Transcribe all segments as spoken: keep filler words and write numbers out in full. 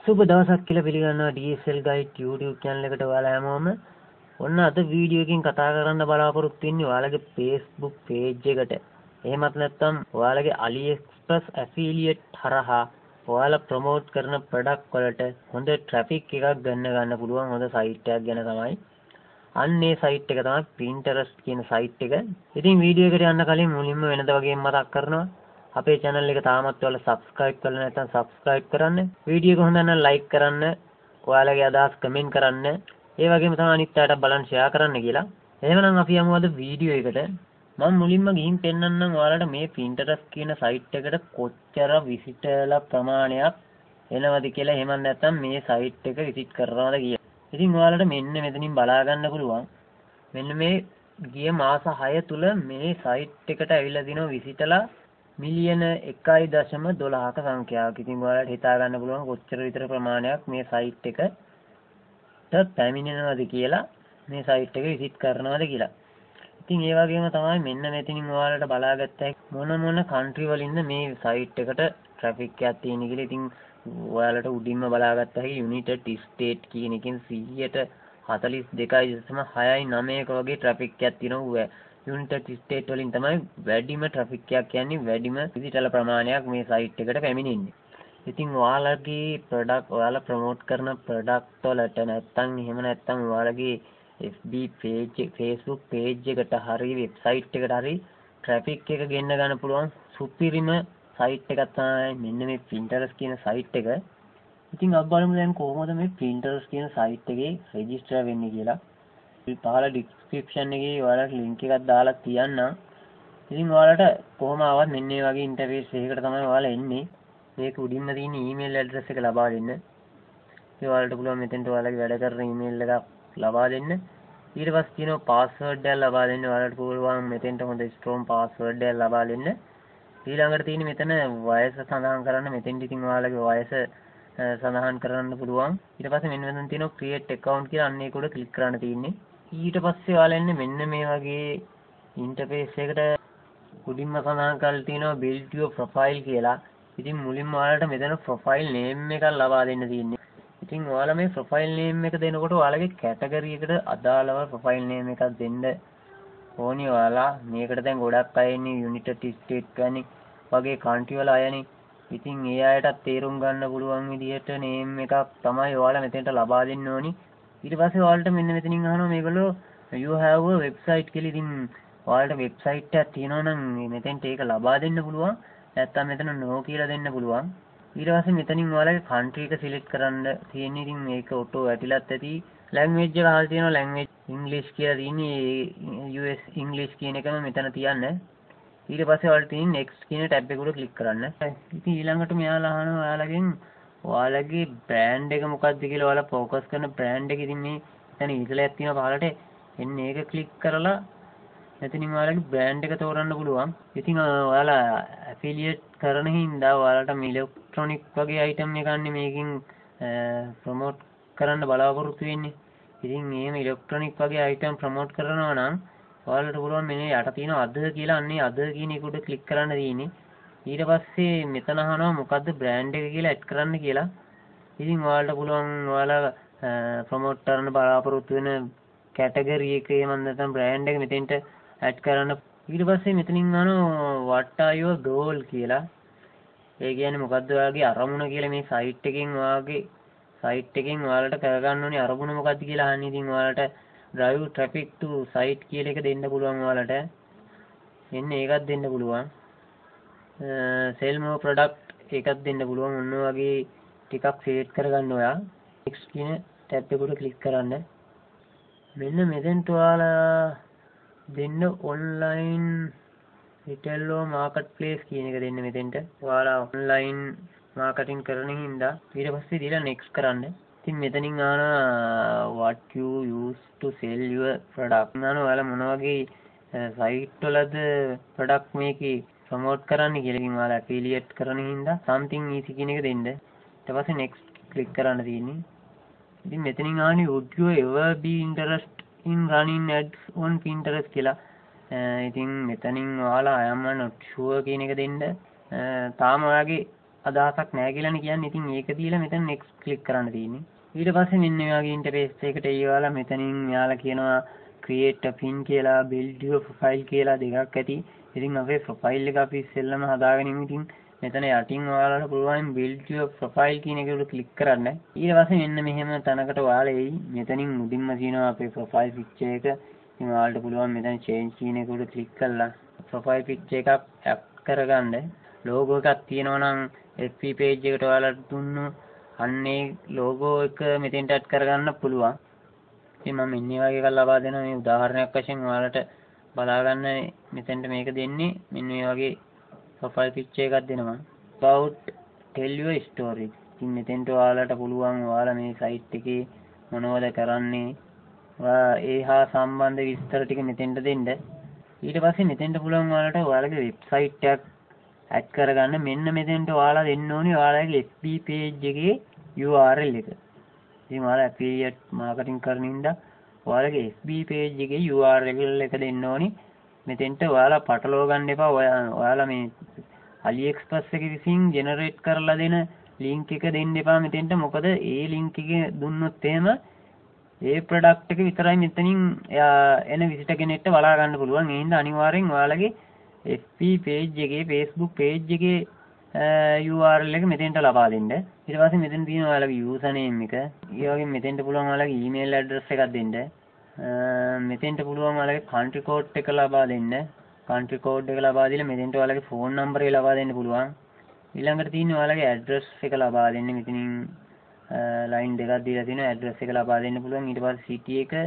සුබ දවසක් කියලා පිළිගන්නවා D S L Guide YouTube channel එකට ඔයාලා හැමෝම. ඔන්න අද වීඩියෝ එකකින් කතා කරන්න බලාපොරොත්තු වෙන්නේ ඔයාලගේ Facebook page එකට. එහෙමත් නැත්නම් ඔයාලගේ AliExpress affiliate හරහා ඔයාලා promote කරන product වලට හොඳ traffic එකක් ගන්න ගන්න පුළුවන් හොඳ site එකක් ගැන තමයි. අන්නේ site එක තමයි Pinterest කියන site එක. ඉතින් වීඩියෝ එකට යන්න කලින් මුලින්ම වෙනද වගේම මතක් කරනවා අපේ channel එක තාමත් ඔයාලා subscribe කරලා නැත්නම් subscribe කරන්න. වීඩියෝ එක හොඳ නම් like කරන්න. ඔයාලගේ අදහස් comment කරන්න. ඒ වගේම තමයි අනිත් අයට බලන්න share කරන්න කියලා. එහෙමනම් අපි යමු අද වීඩියෝ එකට. මම මුලින්ම ගිහින් පෙන්නන්නම් ඔයාලට මේ Pinterest කියන site එකට කොච්චර visitorලා ප්‍රමාණයක් එනවද කියලා. එහෙම නැත්නම් මේ site එක visit කරනවද කියලා. ඉතින් ඔයාලට මෙන්න මෙතනින් බලා ගන්න පුළුවන්. මෙන්න මේ ගිය මාස හය තුල මේ site එකට ඇවිල්ලා දිනව visitorලා මිලියන එකයි දශම දොළහක සංඛ්‍යාවක්. ඉතින් ඔයාලට හිතා ගන්න පුළුවන් කොච්චර විතර ප්‍රමාණයක් මේ site එකට පැමිණෙනවද කියලා, මේ site එක visit කරනවද කියලා. ඉතින් ඒ වගේම තමයි මෙන්න මෙතනින් ඔයාලට බලාගත්ත මොන මොන country වලින්ද මේ site එකට traffic එකක් තියෙන කියලා. ඉතින් ඔයාලට උඩින්ම බලාගත්ත හැකි United States කියන එකෙන් සියයට හතළිස් දෙකයි දශම හයයි නවයක වගේ traffic එකක් තියෙනවා. United States වලින් තමයි වැඩිම traffic එකක් කියන්නේ, වැඩිම visitor ප්‍රමාණයක් මේ site එකට පැමිණෙන්නේ. ඉතින් ඔයාලගේ product ඔයාලා promote කරන product වලට නැත්තම් එහෙම නැත්තම් ඔයාලගේ F B page Facebook page එකට හරි website එකට හරි traffic එක ගෙන්න ගන්න පුළුවන් සුපිරිම site එකක් තමයි මෙන්න මේ Pinterest කියන site එක. ඉතින් අපි බලමු දැන් කොහොමද මේ Pinterest කියන site එකේ register වෙන්නේ කියලා. පහළ description එකේ ඔයාලට link එකක් දාලා තියන්නම්. ඉතින් ඔයාලට කොහොම ආවත් මෙන්න මේ වගේ interface එකකට තමයි ඔයාලා එන්නේ. මේක උඩින්ම තියෙන email address එක ලබා දෙන්න. ඒ ඔයාලට පුළුවන් මෙතෙන්ට ඔයාලගේ වැඩ කරන email එකක් ලබා දෙන්න. ඊට පස්සේ තියෙනවා password එකක් ලබා දෙන්න. ඔයාලට පුළුවන් මෙතෙන්ට හොඳ strong password එකක් ලබා දෙන්න. ඊළඟට තියෙන මෙතන වයස සඳහන් කරන්න. මෙතෙන්ට ඉතින් ඔයාලගේ වයස සඳහන් කරන්න පුළුවන්. ඊට පස්සේ මෙන්න මෙතන තියෙනවා create account කියලා, අන්න ඒක උඩ click කරන්න තියෙන්නේ. ඊට පස්සේ ඔයාලා එන්නේ මෙන්න මේ වගේ interface එකට. උඩින්ම සඳහන් කරලා තියෙනවා build your profile කියලා. ඉතින් මුලින්ම ඔයාලට මෙතන profile name එකක් ලබා දෙන්න තියෙන්නේ. ඉතින් ඔයාලා මේ profile name එක දෙනකොට ඔයාලගේ category එකට අදාළව profile name එකක් දෙන්න ඕනි. ඔයාලා මේකට දැන් ගොඩක් අය ඉන්නේ United States වැනි වගේ country වල අයනේ. ඉතින් ඒ අයටත් තේරුම් ගන්න පුළුවන් විදිහට name එකක් තමයි ඔයාලා මෙතෙන්ට ලබා දෙන්න ඕනි. ඊට පස්සේ ඔයාලට මෙන්න මෙතනින් අහනවා මේගොල්ලෝ you have a website කියලා. ඉතින් ඔයාලට website එකක් තියෙනවා නම් මෙතෙන්ට ඒක ලබා දෙන්න පුළුවන්. නැත්තම් මෙතන no කියලා දෙන්න පුළුවන්. ඊට පස්සේ මෙතනින් ඔයාලගේ country එක select කරන්න තියෙන්නේ. ඉතින් මේක auto වැටිලත් ඇති. language එක අහලා තියෙනවා language English කියලා තියෙන්නේ. U S English කියන එකම මෙතන තියන්න. ඊට පස්සේ ඔයාලට තියෙන next කියන tab එක උඩ click කරන්න. ඉතින් ඊළඟට මෙයාලා අහනවා ඔයාලගෙන් ඔයාලගේ brand එක මොකක්ද කියලා. ඔයාලා focus කරන brand එක. ඉතින් මේ එතන ඉතලයක් තියෙනවා පහළට. එන්න ඒක click කරලා එතනින් ඔයාලගේ brand එක තෝරන්න පුළුවන්. ඉතින් ඔයාලා affiliate කරන හින්දා ඔයාලට මේ electronic වගේ item එකක් නේ මේකෙන් promote කරන්න බලාපොරොත්තු වෙන්නේ. ඉතින් මේ electronic වගේ item promote කරනවා නම් ඔයාලට පුළුවන් මෙන්න යට තියෙන other කියලා, අන්නේ other කියන එක උඩ click කරන්න තියෙන්නේ. ඊට පස්සේ මෙතන අහනවා මොකද්ද brand එක කියලා add කරන්න කියලා. ඉතින් ඔයාලට පුළුවන් ඔයාලා promote කරන්න බලාපොරොත්තු වෙන category එකේ මම නැත්නම් brand එක මෙතෙන්ට add කරන්න. ඊට පස්සේ මෙතනින් අහනවා what are your goal කියලා. ඒ කියන්නේ මොකද්ද ඔයාලගේ අරමුණ කියලා. මේ site එකෙන් ඔයාගේ site එකෙන් ඔයාලට කරගන්න ඕනේ අරමුණ මොකද්ද කියලා අහන්නේ. ඉතින් ඔයාලට drive traffic to site කියලා එක දෙන්න පුළුවන් ඔයාලට. එන්න ඒකත් දෙන්න පුළුවන්. sell more product එකක් දෙන්න පුළුවන්. ඔන්න වගේ ටිකක් select කරගන්න ඔයා. next කියන tab එක උඩ click කරන්න. මෙන්න මෙතෙන්ට ඔයාලා දෙන්න online retail or marketplace කියන එක දෙන්න මෙතෙන්ට. ඔයාලා online marketing කරන හින්දා ඊට පස්සේ දීලා next කරන්න. ඉතින් මෙතනින් ආන what you use to sell your product. නේද ඔයාලා මොන වගේ site වලද product මේකේ promote කරන්න කියලා. ඉතින් ඔයාලා affiliate කරන හින්දා something easy කියන එක දෙන්න. ඊට පස්සේ next click කරන්න තියෙන්නේ. ඉතින් මෙතනින් ආන්නේ would you ever be interested in running ads on Pinterest කියලා. ඉතින් මෙතනින් ඔයාලා I am not sure කියන එක දෙන්න. තාම ඔයාගේ අදහසක් නැහැ කියලානේ කියන්නේ. ඉතින් ඒක දීලා මෙතන next click කරන්න තියෙන්නේ. ඊට පස්සේ මෙන්න මේ වගේ ඉන්ටර්ෆේස් එකකට එයාලා මෙතනින් යාලා කියනවා create a pin කියලා build your profile කියලා දෙකක් ඇති. ඉතින් අපේ profile එක අපි ඉස්සෙල්ලම හදාගනිමු. ඉතින් මෙතන යටින් ඔයාලට පුළුවන් build your profile කියන එකට click කරන්න. ඊට පස්සේ මෙන්න මෙහෙම තැනකට ඔයාලා එයි. මෙතනින් මුදින්ම තියෙනවා අපේ profile picture එක. ඉතින් ඔයාලට පුළුවන් මෙතන change කියන එකට click කරලා profile picture එකක් add කරගන්න. logo එකක් තියෙනවා නම් F B page එකට ඔයාලට දුන්නු අන්නේ logo එක මෙතෙන්ට add කරගන්න පුළුවන්. ඉතින් මම ඉන්නේ වගේ එකක් ලබා දෙනවා. මේ උදාහරණයක් වශයෙන් ඔයාලට බලා ගන්න මෙතෙන්ට මේක දෙන්නේ මෙන්න මේ වගේ profile picture එකක් දෙනවා. about tell your story. ඉතින් මෙතෙන්ට ඔයාලට පුළුවන් ඔයාලා මේ site එකේ මොනවද කරන්නේ ඒ හා සම්බන්ධ විස්තර ටික මෙතෙන්ට දෙන්න. ඊට පස්සේ මෙතෙන්ට පුළුවන් ඔයාලට ඔයාලගේ website එකක් add කරගන්න. මෙන්න මෙතෙන්ට ඔයාලා දෙන්න ඕනේ ඔයාලගේ F B page එකේ U R L එක. ඉතින් ඔයාලා affiliate marketing කරන ඉඳලා ඔයාලගේ F B page එකේ U R L එක දෙන්න ඕනේ. මෙතෙන්ට ඔයාලා පටලව ගන්න එපා. ඔයාලා මේ AliExpress එක විසින් generate කරලා දෙන link එක දෙන්න එපා මෙතෙන්ට. මොකද ඒ link එක දුන්නොත් එහෙම ඒ product එක විතරයි මෙතනින් එන visitor කෙනෙක්ට බලා ගන්න පුළුවන්. ඒ හින්දා අනිවාර්යෙන් ඔයාලගේ F B page එකේ Facebook page එකේ U R L එක මෙතෙන්ට ලබා දෙන්න. ඊට පස්සේ මෙතන තියෙන ඔයාලගේ username එක. ඒ වගේම මෙතෙන්ට පුළුවන් ඔයාලගේ email address එකක් දෙන්න. මෙතෙන්ට පුළුවන් ඔයාලගේ country code එක ලබා දෙන්න. country code එක ලබා දීලා මෙතෙන්ට ඔයාලගේ phone number එක ලබා දෙන්න පුළුවන්. ඊළඟට තියෙන ඔයාලගේ address එක ලබා දෙන්න. මෙතනින් line දෙකක් දීලා තියෙනවා. address එක ලබා දෙන්න පුළුවන්. ඊට පස්සේ city එක,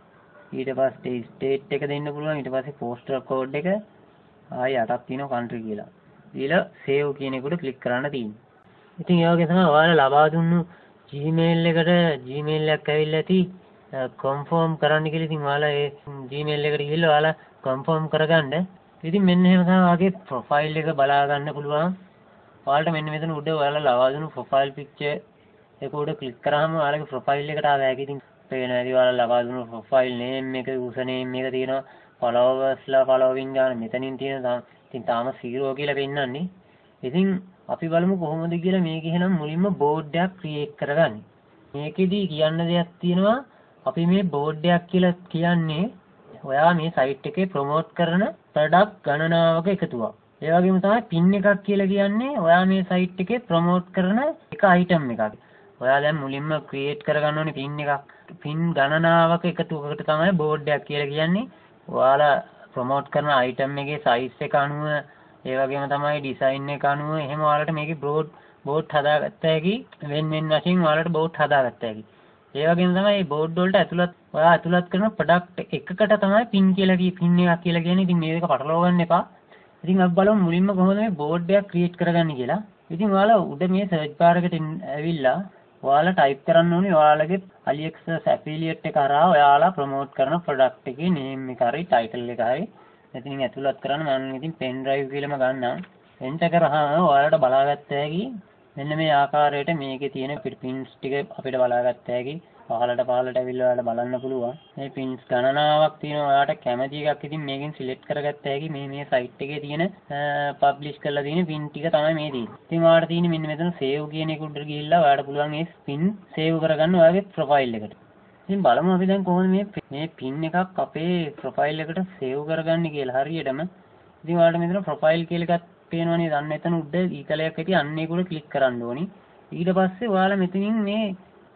ඊට පස්සේ state එක දෙන්න පුළුවන්. ඊට පස්සේ postal code එක, ආයි අටක් තියෙනවා country කියලා. ඊළඟ save කියන එකට click කරන්න තියෙනවා. ඉතින් ඒ වගේ තමයි ඔයාලා ලබා දුන්නු Gmail එකට Gmail එකක් ඇවිල්ලා ඇති confirm කරන්න කියලා. ඉතින් ඔයාලා ඒ Gmail එකට ගිහිල්ලා ඔයාලා confirm කරගන්න. ඉතින් මෙන්න එහෙම තමයි ඔයාගේ profile එක බලා ගන්න පුළුවන්. ඔයාලට මෙන්න මෙතන උඩ ඔයාලා ලබා දුන්නු profile picture එක උඩ click කරාම ඔයාලගේ profile එකට ආවා. ඒක ඉතින් පේනවා. ඉතින් ඔයාලා ලබා දුන්නු profile name එක, username එක තියෙනවා. followers ලා following ගන්න මෙතනින් තියෙනවා. ඉතින් තාම zero කියලා පෙන්නන්නේ. ඉතින් අපි බලමු කොහොමද කියලා. මේක එහෙනම් මුලින්ම board එකක් create කරගන්න. මේකෙදි කියන්න දෙයක් තියෙනවා. අපි මේ board එකක් කියලා කියන්නේ ඔයා මේ site එකේ promote කරන product ගණනාවක එකතුවක්. ඒ වගේම තමයි pin එකක් කියලා කියන්නේ ඔයා මේ site එකේ promote කරන එක item එකක්. ඔයා දැන් මුලින්ම create කරගන්න ඕනේ pin එකක්. pin ගණනාවක එකතුවකට තමයි board එකක් කියලා කියන්නේ. ඔයාලා promote කරන item එකේ size එක අනුව ඒ වගේම තමයි design එක අනුව එහෙම ඔයාලට මේකේ board board හදාගත්ත හැකි වෙන වෙන වශයෙන් ඔයාලට board හදාගත්ත හැකි. ඒ වගේම තමයි මේ board වලට ඇතුළත් ඔයා ඇතුළත් කරන product එකකට තමයි pin කියලා කිය pin එකක් කියලා කියන්නේ. ඉතින් මේක පටලවා ගන්න එපා. ඉතින් අපි බලමු මුලින්ම කොහොමද මේ board එකක් create කරගන්නේ කියලා. ඉතින් ඔයාලා උඩ මේ search bar එකට ඇවිල්ලා ඔයාලා type කරන්න ඕනේ ඔයාලගේ AliExpress affiliate එක හරහා ඔයාලා promote කරන product එකේ name එක හරි title එක හරි මෙතනින් ඇතුළත් කරන්න. මම ඉතින් pen drive කියලාම ගන්නම්. enter කරාම ඔයාලට බලාගත්ත හැකි මෙන්න මේ ආකාරයට මේකේ තියෙන pins ටික අපිට බලාගත්ත හැකි. පහලට පහලට ඇවිල්ලා ඔයාලට බලන්න පුළුවන්. මේ pins ගණනාවක් තියෙනවා. ඔයාලට කැමති එකක් ඉතින් මේකෙන් select කරගත්ත හැකි. මේ මේ site එකේ තියෙන publish කරලා තියෙන pin ටික තමයි මේ තියෙන්නේ. ඉතින් ඔයාලට තියෙන්නේ මෙන්න මෙතන save කියන එක උඩට ගිහිල්ලා ඔයාලට පුළුවන් මේ pin save කරගන්න ඔයාගේ profile එකට. ඉතින් බලමු අපි දැන් කොහොමද මේ මේ pin එකක් අපේ profile එකට save කරගන්නේ කියලා හරියටම. ඉතින් ඔයාලට මෙතන profile කියලා එකක් පේනවනේ. අන්න එතන උඩ ඊතලයක් ඇති අන්න ඒක උඩ click කරන්න ඕනි. ඊට පස්සේ ඔයාලා මෙතනින් මේ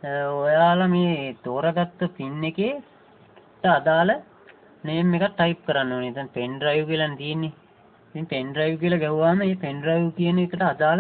ඔයාලා මේ තෝරාගත්ත pin එකේට අදාළ name එකක් type කරන්න ඕනේ. දැන් pen drive කියලා තියෙන්නේ. ඉතින් pen drive කියලා ගහුවාම මේ pen drive කියන එකට අදාළ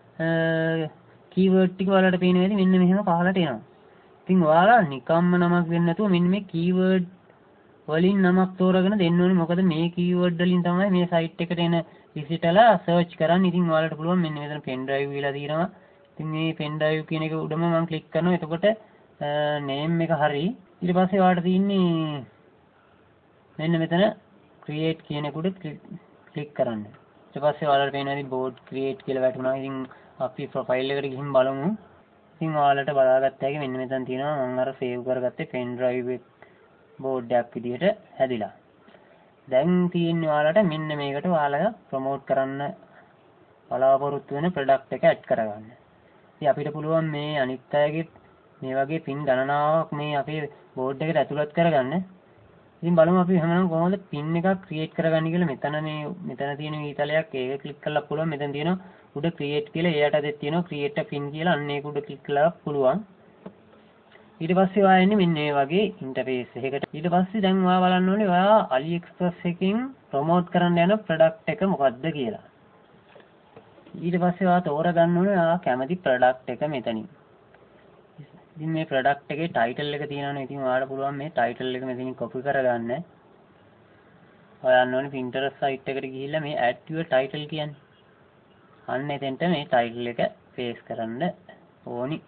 keyword ටික ඔයාලට පේනවා. ඉතින් මෙන්න මෙහෙම පහලට එනවා. ඉතින් ඔයාලා නිකම්ම නමක් දෙන්න නැතුව මෙන්න මේ keyword වලින් නමක් තෝරාගෙන දෙන්න ඕනේ. මොකද මේ keyword වලින් තමයි මේ site එකට එන visitorලා search කරන්නේ. ඉතින් ඔයාලට පුළුවන් මෙන්න මෙතන pen drive කියලා තියෙනවා. ඉතින් මේ pen drive කියන එක උඩම මම click කරනවා. එතකොට name එක හරි. ඊට පස්සේ ඔයාලට තියෙන්නේ මෙන්න මෙතන create කියන එක උඩ click කරන්න. ඊට පස්සේ ඔයාලට පේනවා ඉතින් board create කියලා වැටුණා. ඉතින් අපි profile එකට ගිහින් බලමු. ඉතින් ඔයාලට බලාගත්ත හැකි මෙන්න මෙතන තියෙනවා මම අර save කරගත්තේ pen drive එක board එකක් විදිහට හැදිලා. දැන් තියෙන්නේ ඔයාලට මෙන්න මේකට ඔයාලා promote කරන්න බලාපොරොත්තු වෙන ප්‍රොඩක්ට් එක ඇඩ් කරගන්න. ඉතින් අපිට පුළුවන් මේ අනිත් අයගේ මේ වගේ පින් ගණනාවක් මේ අපේ බෝඩ් එකට ඇතුළත් කරගන්න. ඉතින් බලමු අපි හැමෝම කොහොමද පින් එකක් ක්‍රියේට් කරගන්නේ කියලා. මෙතන මේ මෙතන තියෙන ඊතලයක් ඒක ක්ලික් කරලා පුළුවන්. මෙතන තියෙනවා උඩ ක්‍රියේට් කියලා එයාට දෙත් තියෙනවා ක්‍රියේට් a pin කියලා. අන්න ඒක උඩ ක්ලික් කරලා පුළුවන්. ඊට පස්සේ ඔයා එන්නේ මෙන්න මේ වගේ ඉන්ටර්ෆේස් එකකට. ඊට පස්සේ දැන් ඔයා බලන්න ඕනේ ඔයා AliExpress එකකින් ප්‍රොමෝට් කරන්න යන ප්‍රොඩක්ට් එක මොකක්ද කියලා. ඊට පස්සේ ඔයා තෝරගන්න ඕනේ ඔයා කැමති ප්‍රොඩක්ට් එක මෙතනින්. ඉතින් මේ ප්‍රොඩක්ට් එකේ ටයිටල් එක තියෙනවනේ. ඉතින් ඔයාලට පුළුවන් මේ ටයිටල් එක මෙතනින් කොපි කරගන්න. ඔයා යන්න ඕනේ Pinterest site එකට ගිහිල්ලා මේ add your title කියන්නේ. අන්න එතෙන්ට මේ ටයිටල් එක පේස්ට් කරන්න ඕනි.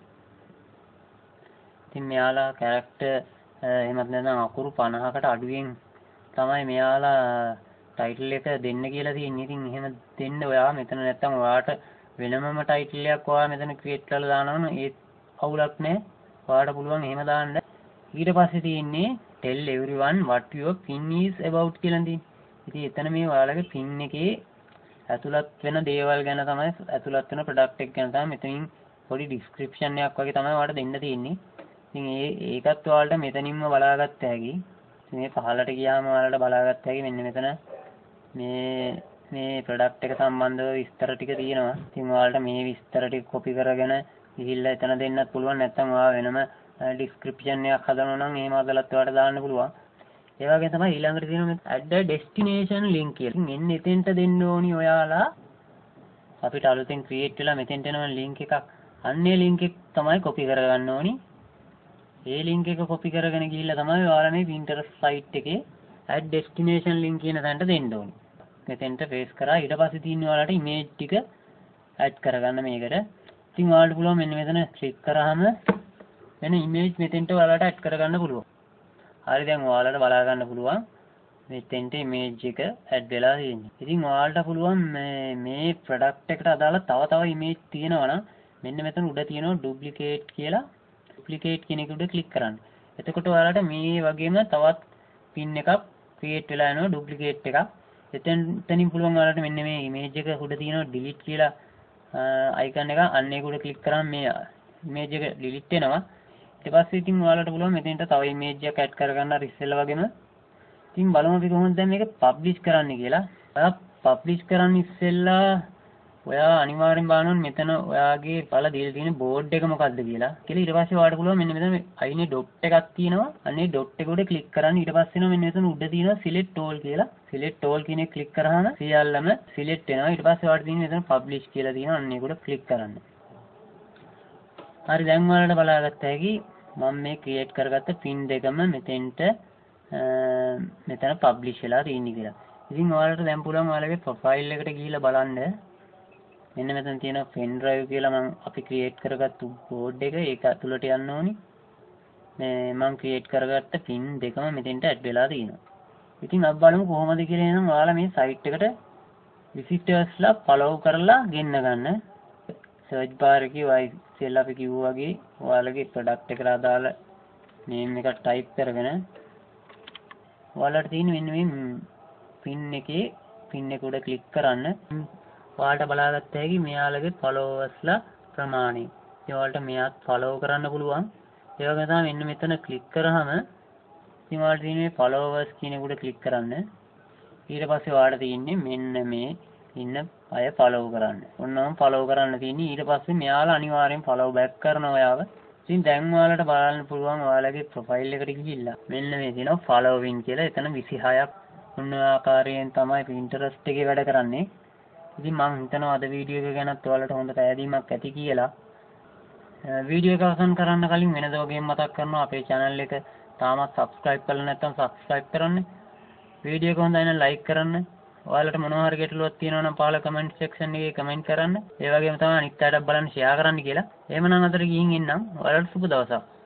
ඉතින් මෙයාලා කැරක්ටර් එහෙමත් නැත්නම් අකුරු පනහකට අඩුවෙන් තමයි මෙයාලා ටයිටල් එක දෙන්න කියලා තියෙන්නේ. ඉතින් එහෙම දෙන්න ඔයා මෙතන නැත්තම් ඔයාට වෙනමම ටයිටල් එකක් ඔයා මෙතන ක්‍රියේට් කරලා දානවා නම් ඒත් අවුලක් නැහැ. ඔයාට පුළුවන් එහෙම දාන්න. ඊට පස්සේ තියෙන්නේ tell everyone what your pin is about කියලා තියෙන්නේ. ඉතින් එතන මේ ඔයාලගේ pin එකේ ඇතුළත් වෙන දේවල් ගැන තමයි ඇතුළත් වෙන ප්‍රොඩක්ට් එක ගැන තමයි මෙතනින් පොඩි ඩිස්ක්‍රිප්ෂන් එකක් වගේ තමයි ඔයාලට දෙන්න තියෙන්නේ. ඉතින් ඒ ඒකත් ඔයාලට මෙතනින්ම බලාගත්ත හැකි. මේ පහළට ගියාම ඔයාලට බලාගත්ත හැකි මෙන්න මෙතන මේ මේ ප්‍රොඩක්ට් එක සම්බන්ධව විස්තර ටික තියෙනවා. ඉතින් ඔයාලට මේ විස්තර ටික කොපි කරගෙන ගිහිල්ලා එතන දෙන්නත් පුළුවන්. නැත්නම් ඔයා වෙනම ඩිස්ක්‍රිප්ෂන් එකක් හදනවා නම් එහෙම හදලත් ඔයාලට දාන්න පුළුවන්. ඒ වගේ තමයි ඊළඟට තියෙන මේ add a destination link කියලා. මෙන්න එතෙන්ට දෙන්න ඕනි ඔයාලා. අපිට අලුතෙන් ක්‍රියේට් වෙලා මෙතෙන්ට එනවා link එකක්. අන්නේ link එක තමයි කොපි කරගන්න ඕනි. ඒ link එක කොපි කරගෙන ගිහිල්ලා තමයි ඔයාලා මේ Pinterest site එකේ add destination link කියන තැනට දෙන්න ඕනි. මෙතෙන්ට paste කරා ඊට පස්සේ තියෙන්නේ ඔයාලට image ටික add කරගන්න මේකට. ඉතින් ඔයාලට පුළුවන් මෙන්න මෙතන click කරාම මෙන්න image මෙතෙන්ට ඔයාලට add කරගන්න පුළුවන්. හරි දැන් ඔයාලට බලා ගන්න පුළුවන් මෙතෙන්ට image එක add වෙලා තියෙන්නේ. ඉතින් ඔයාලට පුළුවන් මේ මේ product එකට අදාළ තව තව image තියෙනවා නම් මෙන්න මෙතන උඩ තියෙනවා duplicate කියලා. duplicate කියන එක උඩ click කරන්න. එතකොට ඔයාලට මේ වගේම තවත් pin එකක් create වෙලා යනවා duplicate එකක්. එතෙන් එතනින් පුළුවන් ඔයාලට මෙන්න මේ image එක උඩ තියෙනවා delete කියලා icon එක. අන්න ඒක උඩ click කරාම මේ image එක delete වෙනවා. ඊට පස්සේ ඉතින් ඔයාලට පුළුවන් මෙතෙන්ට තව image එකක් add කරගන්න අර ඉස්සෙල්ලා වගේම. ඉතින් බලමු අපි කොහොමද දැන් මේක publish කරන්න කියලා. ඔයා publish කරන්න ඉස්සෙල්ලා ඔයා අනිවාර්යෙන් බලන්න ඕනේ මෙතන ඔයාගේ බලලා දීලා තියෙන board එක මොකක්ද කියලා. කියලා ඊට පස්සේ ඔයාලට පුළුවන් මෙන්න මෙතන අයිනේ dot එකක් තියෙනවා. අන්නේ dot එක උඩ click කරන්න. ඊට පස්සේ එනවා මෙන්න මෙතන උඩ තියෙනවා select all කියලා. select all කියන එක click කරාම සියල්ලම select වෙනවා. ඊට පස්සේ ඔයාලට තියෙන්නේ මෙතන publish කියලා තියෙනවා. අන්න ඒක උඩ click කරන්න. හරි දැන් ඔයාලට බලාගත්ත හැකි මම මේ ක්‍රියේට් කරගත්ත pin දෙකම මෙතෙන්ට මෙතන publish වෙලා තියෙන්නේ කියලා. ඉතින් ඔයාලට දැන් පුළුවන් ඔයාලගේ profile එකට ගිහිල්ලා බලන්න. මෙන්න මෙතන තියෙන pen drive කියලා මම අපි ක්‍රියේට් කරගත්තු board එක ඒක ඇතුළට යන්න ඕනි. මේ මම ක්‍රියේට් කරගත්ත pin දෙකම මෙතෙන්ට add වෙලා තියෙනවා. ඉතින් අපි බලමු කොහොමද කියලා. එහෙනම් ඔයාලා මේ site එකට visitorsලා follow කරලා ගෙන්න ගන්න. search bar එකේ ඔය ඉස්සෙල්ලා අපි කිව්වා වගේ ඔයාලගේ product එකට අදාළ name එක type කරගෙන ඔයාලට තියෙන මෙන්න මේ pin එකේ pin එක උඩ click කරන්න. ඔයාලට බලාගත්ත හැකි මෙයාලගේ followersලා ප්‍රමාණය. ඉතින් ඔයාලට මෙයාත් follow කරන්න පුළුවන්. ඒ වගේම තමයි මෙන්න මෙතන click කරාම ඉතින් ඔයාලට තියෙන මේ followers කියන එක උඩ click කරන්න. ඊට පස්සේ ඔයාලට තියෙන්නේ මෙන්න මේ ඉන්න අය follow කරන්න. ඔන්නම follow කරන්න තියෙන්නේ. ඊට පස්සේ මෙයාලා අනිවාර්යෙන් follow back කරනවා ඔයාව. ඉතින් දැන් ඔයාලට බලන්න පුළුවන් ඔයාලගේ profile එකට ගිහිල්ලා මෙන්න මේ තියෙනවා following කියලා. එතන විසිහයක් උන්න ආකාරයෙන් තමයි Pinterest එකේ වැඩ කරන්නේ. ඉතින් මම හිතනවා අද වීඩියෝ එක ගැනත් ඔයාලට හොඳ පැහැදීමක් ඇති කියලා. වීඩියෝ එක අවසන් කරන්න කලින් වෙනද වගේම මතක් කරනවා අපේ channel එක තාමත් subscribe කරලා නැත්නම් subscribe කරන්න. වීඩියෝ එක හොඳයි නම් like කරන්න. ඔයාලට මොනවා හරි ගැටලුවක් තියෙනවා නම් පහළ comment section එකේ comment කරන්න. ඒ වගේම තමයි අනිත් අයටත් බලන්න share කරන්න කියලා. එහෙමනම් අතට ගිහින් එන්නම්. ඔයාලට සුබ දවසක්.